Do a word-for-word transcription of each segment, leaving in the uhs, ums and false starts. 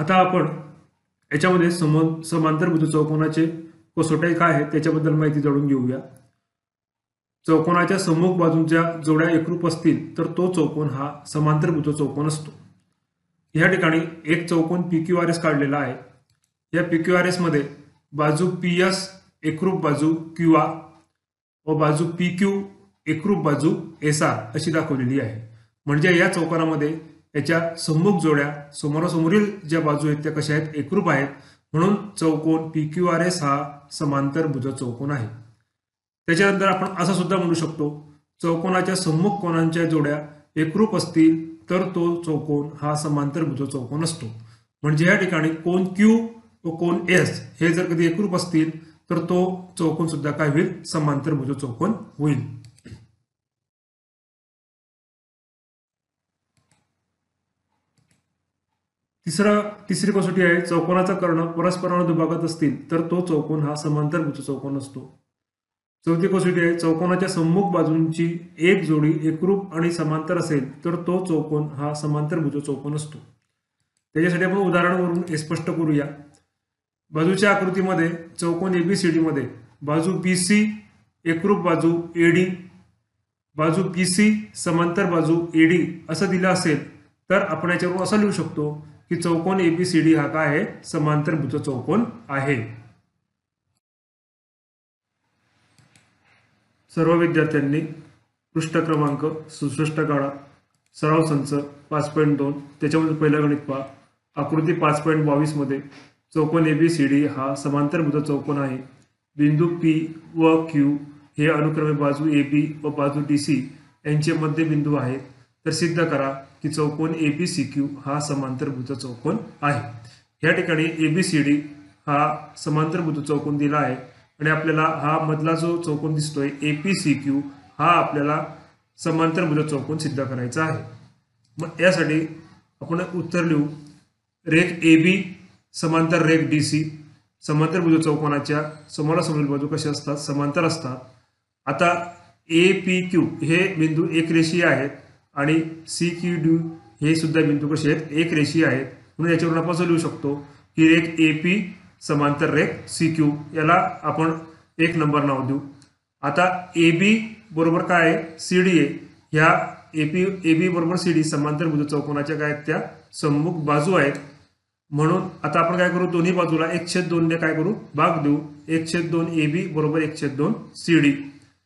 आता आपण याच्यामध्ये सम समांतरभुज चौकोनाचे कसोट्या काय आहेत त्याच्याबद्दल माहिती जाणून घेऊया। चौकोनाच्या सम्मुख बाजूंच्या जोड्या एकरूप असतील तर तो चौकोन हा समांतरभुज चौकोन असतो। या ठिकाणी एक चौकोन पी क्यू आर एस काढलेला आहे। या पी क्यू आर एस मध्ये बाजू पी एस एकरूप बाजू क्यू आर व बाजू पी क्यू एकरूप बाजू एस आर अशी दाखवलेली आहे। म्हणजे या चौकोनामध्ये याच्या सम्मुख जोड्या समोरासमोरील ज्या बाजू आहेत त्या कशा आहेत, एकरूप आहेत, म्हणून चौकोन पी क्यू आर एस हा समांतरभुज चौकोन आहे। त्याच्यानंतर आपण असं सुद्धा म्हणू शकतो, चौकोनाच्या सम्मुख कोनांच्या जोड्या एकरूप असतील तर तो चौकोन हा समांतरभुज चौकोन असतो। म्हणजे या ठिकाणी कोन क्यू व कोन एस हे जर कधी एकरूप असतील तर तो चौकोन सुद्धा काय होईल, समांतरभुज चौकोन होईल। तिसरा तिसरी कसोटी आहे, चौकोनाचा कर्ण परस्परांना दुभागत असतील तर तो चौकोन हा समांतरभुज चौकोन असतो। चौथी कसोटी आहे, चौकोनाच्या सम्मुख बाजूंची एक जोडी एकरूप आणि समांतर असेल तर तो चौकोन हा समांतरभुज चौकोन असतो। त्याच्यासाठी आपण उदाहरणावरून स्पष्ट करूया। बाजूच्या आकृतीमध्ये चौकोन एबीसीडी मध्ये बाजू बीसी एकरूप बाजू एडी, बाजू बीसी समांतर बाजू एडी असं दिलं असेल तर आपण याच्यावरून असं लिहू शकतो की चौकोन एबीसीडी हा काय आहे, समांतरभुज चौकोन आहे। सर्व विद्यार्थ्यांनी पृष्ठ क्रमांक सदुसष्ट काढा, सराव संच पाच पॉईंट दोन, त्याच्यामध्ये पहिला गणित पहा। आकृती पाच पॉईंट बावीस मध्ये चौकोन एबीसीडी हा समांतरभुज चौकोन आहे। बिंदू पी व क्यू हे अनुक्रमे बाजू ए बी व बाजू डी सी यांचे मध्यबिंदू आहेत, तर सिद्ध करा की चौकोन ए बी सी क्यू हा समांतरभुज चौकोन आहे। या ठिकाणी एबीसीडी हा समांतरभुज चौकोन दिला आहे आणि आपल्याला हा मधला जो चौकोन दिसतोय ए पी सी क्यू हा आपल्याला समांतरभुज चौकोन सिद्ध करायचा आहे। मग यासाठी आपण उत्तर लिहू, रेख ए बी समांतर रेख डी सी, समांतरभुज चौकोनाच्या समोरासमोरील बाजू कशा असतात, समांतर असतात। आता ए पी क्यू हे बिंदू एक रेषीय आहेत आणि सी क्यू डी हे सुद्धा बिंदू कसे आहेत, एक रेषीय आहेत, म्हणून याच्यावरून आपण असं लिहू शकतो की रेख ए पी समांतर रेख सी क्यू याला आपण एक नंबर नाव देऊ। आता ए बी बरोबर काय आहे, सी डी आहे। ह्या ए पी ए बी बरोबर सी डी समांतरभुज चौकोनाच्या काय आहेत, त्या सम्मुख बाजू आहेत, म्हणून आता आपण काय करू, दोन्ही बाजूला एक छेद दोन ने काय करू, भाग देऊ। एक छेद दोन ए बी बरोबर एक छेद दोन सी डी।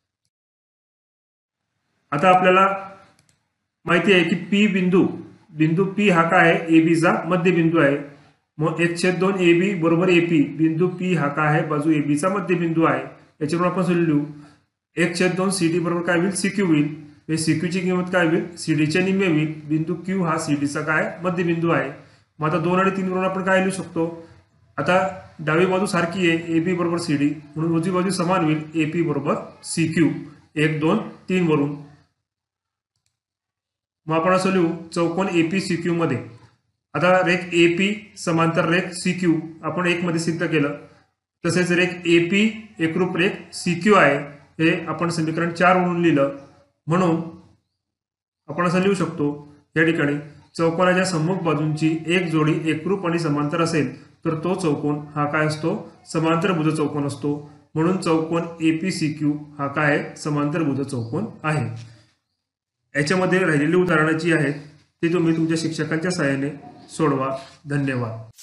आता आपल्याला माहिती आहे की पी बिंदू बिंदू पी हा काय आहे, ए बीचा मध्यबिंदू आहे। मग एक छेद दोन ए बी बरोबर ए पी, बिंदू पी हा काय आहे, बाजू ए बीचा मध्यबिंदू आहे। याच्यावरून आपण सोडून लिहू, एक छेद दोन सी डी बरोबर काय होईल, सी क्यू होईल। हे सी क्यू ची किंमत काय होईल, सी डीच्या निम्मे होईल। बिंदू क्यू हा सी डीचा काय मध्यबिंदू आहे। मग आता दोन आणि तीन वरून आपण काय लिहू शकतो, आता डावी बाजू सारखी आहे ए बी बरोबर सी डी, म्हणून उजवी बाजू समान होईल ए पी बरोबर सी क्यू, एक दोन तीन वरून। मग आपण असं लिहू, चौकोन ए पी सी क्यू मध्ये आता रेख ए पी समांतर रेख सी क्यू आपण एक मध्ये सिद्ध केलं, तसेच रेख ए पी एकरूप रेख सी क्यू आहे हे आपण समीकरण चार वरून लिहिलं, म्हणून आपण असं लिहू शकतो या ठिकाणी चौकोनाच्या सम्मुख बाजूंची एक जोडी एकरूप आणि समांतर असेल तर तो चौकोन हा काय असतो, समांतरभुज चौकोन असतो। म्हणून चौकोन ए पी सी क्यू हा काय समांतरभुज चौकोन आहे। याच्यामध्ये राहिलेली उदाहरणे जी आहेत ती तुम्ही तुमच्या शिक्षकांच्या सहाय्याने सोडवा। धन्यवाद।